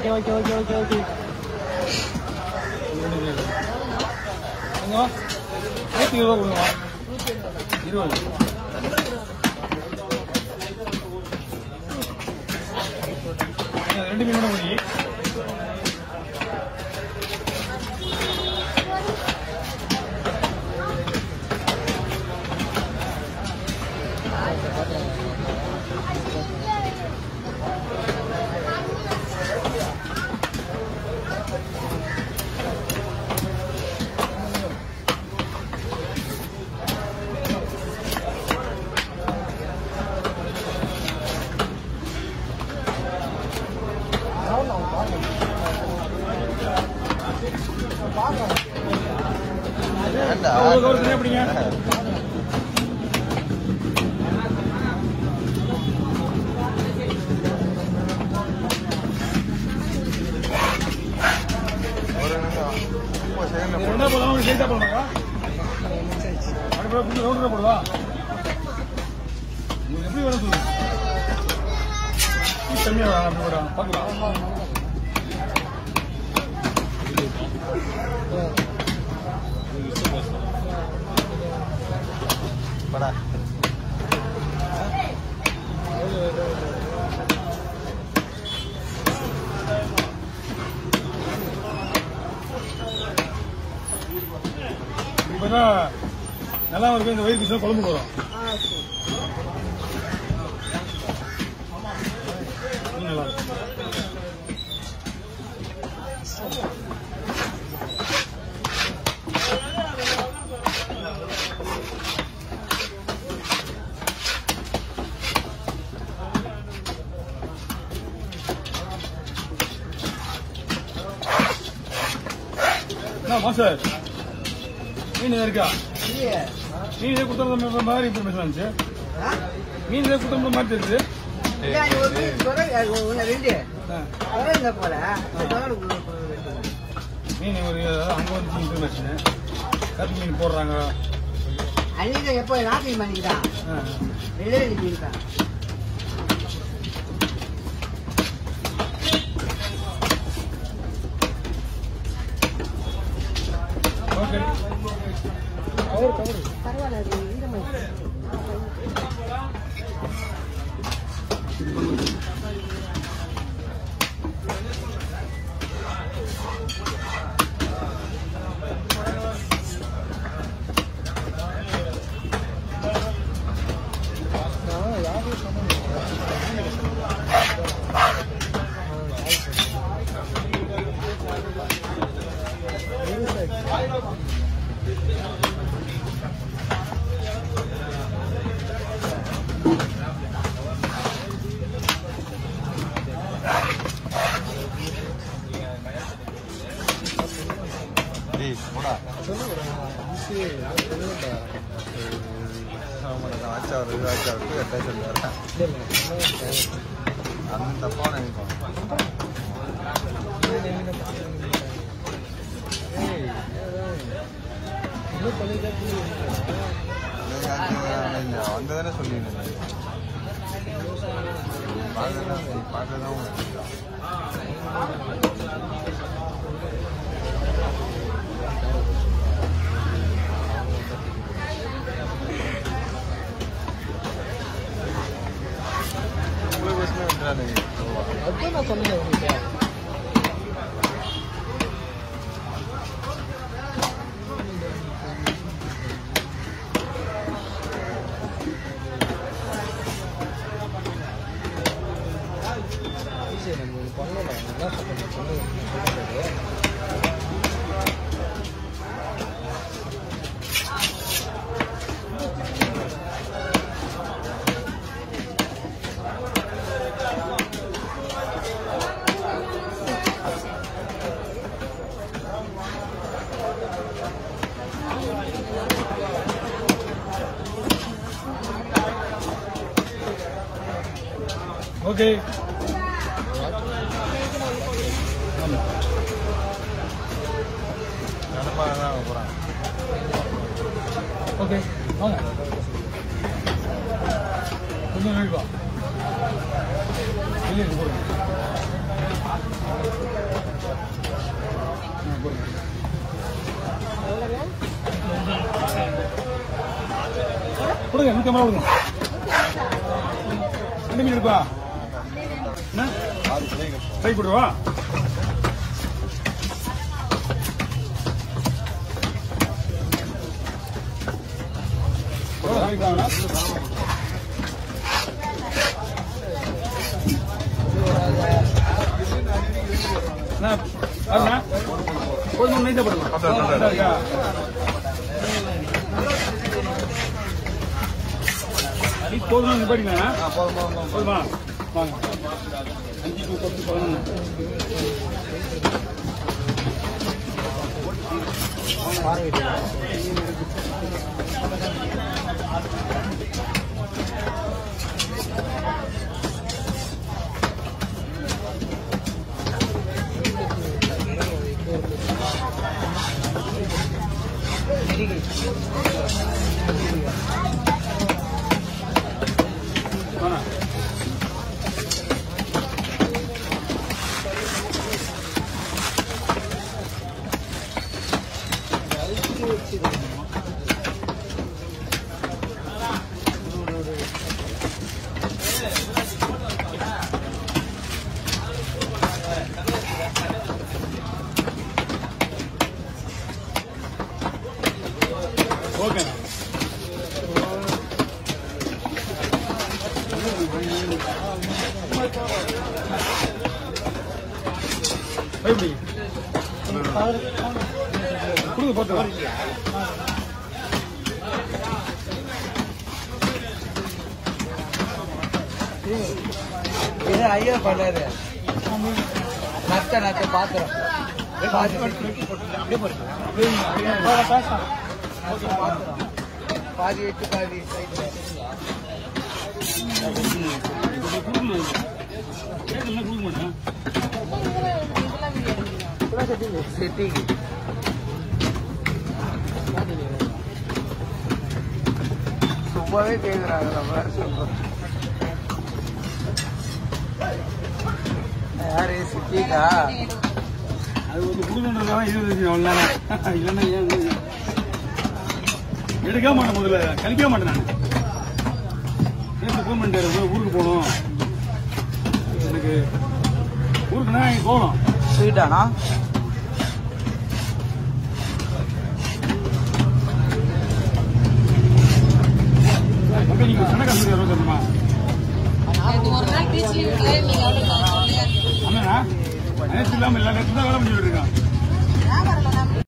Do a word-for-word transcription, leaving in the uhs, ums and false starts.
Okay okay okay okay okay நூற்றி இருபது ரூபா கொடுங்க. இருபது ரெண்டு மீனோட முடி எப்படிங்க ரெண்டா போடலாம் சேர்த்தா போடலாக்கா அடுத்த ரவுண்டா போடுவா உங்களுக்கு எப்படி வேணும் சொல்லுங்க கம்மியா வேணும் அப்படி போடா பார்க்கலாம் படா இப்பதான் நல்லா இருக்கு இந்த வயிறு பீஸ் குழம்பு போறோம் நல்லா இருக்கு மாஸ்டர் மீன் இருக்கா மீன் இதே குடுத்த மாதிரி இன்ஃபர்மேஷன் இருந்துச்சு மீன் இதே குடுத்த மாதிரி தெரியுது மீன் ஒரு அங்க வந்து இன்ஃபர்மேஷன் கருப்பு மீன் போடுறாங்க எப்போ நாட்டு பண்ணிக்கிட்டான் ஓகே கவர் கவர் பரவாயில்ல இந்த மாதிரி அந்த தப்பான வந்ததானே சொல்லிடுங்க பார்க்கதான் அதுதான் நான் சொன்னேன் உங்ககிட்ட பண்ணல என்ன சொல்றேன் சொன்னது ஓகே ஓகே வாங்க கொஞ்சம் நெல்வா வெளியே போடுங்க கொடுங்க நூத்தி ஐம்பது கொடுங்க ரெண்டு மீன் எடுப்பா என்ன கை போடுவா போதும் நைட்டா போடுங்க போதும் நிப்பாட்டிங்களா போதுமா வாங்க அஞ்சு டூ பத்து பதினொன்று ஓகே எப்படி கொடுங்க பார்த்து இது ஐயா பண்ணாரு நத்த நத்த பாத்திரம் பாதி எட்டு பாதி செட்டிக்கு சும்மாவே கேட்குறாங்க யாரு சிட்டிக்கா அது ஒரு குடும்பம் இருபது இல்லைன்னா ஏன் எடுக்க மாட்டேன் முதல்ல கழிக்க மாட்டேன் நான் நேற்று ஃபோன் பண்ணிட்டாரு ஊருக்கு போகணும் எனக்கு ஊருக்குன்னா இங்கே போகணும் ஸ்வீட்டாண்ணா மக்கள் நீங்கள் கணக்கா சொல்லி எவ்வளோ தரணுமா அண்ணா நேற்று இல்லாமல் இல்லை நேற்று தான் வேலை பண்ணிட்டு இருக்கேன்